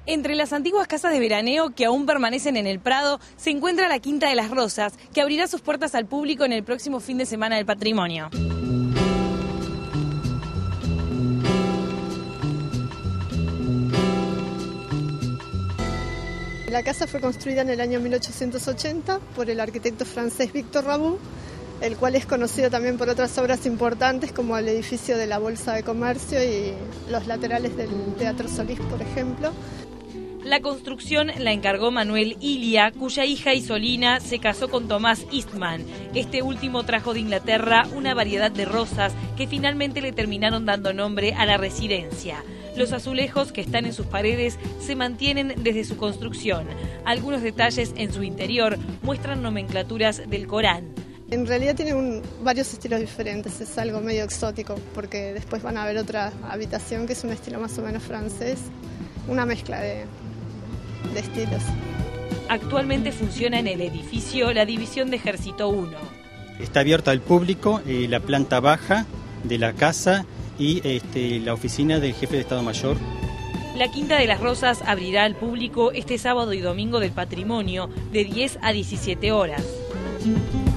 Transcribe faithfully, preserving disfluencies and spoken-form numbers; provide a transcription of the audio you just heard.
Entre las antiguas casas de veraneo que aún permanecen en el Prado se encuentra la Quinta de las Rosas, que abrirá sus puertas al público en el próximo fin de semana del Patrimonio. La casa fue construida en el año mil ochocientos ochenta por el arquitecto francés Victor Rabaud, el cual es conocido también por otras obras importantes como el edificio de la Bolsa de Comercio y los laterales del Teatro Solís, por ejemplo. La construcción la encargó Manuel Ilia, cuya hija Isolina se casó con Tomás Eastman. Este último trajo de Inglaterra una variedad de rosas que finalmente le terminaron dando nombre a la residencia. Los azulejos que están en sus paredes se mantienen desde su construcción. Algunos detalles en su interior muestran nomenclaturas del Corán. En realidad tiene un, varios estilos diferentes, es algo medio exótico, porque después van a ver otra habitación que es un estilo más o menos francés, una mezcla de, de estilos. Actualmente funciona en el edificio la División de Ejército uno. Está abierta al público eh, la planta baja de la casa y este, la oficina del jefe de Estado Mayor. La Quinta de las Rosas abrirá al público este sábado y domingo del Patrimonio de diez a diecisiete horas.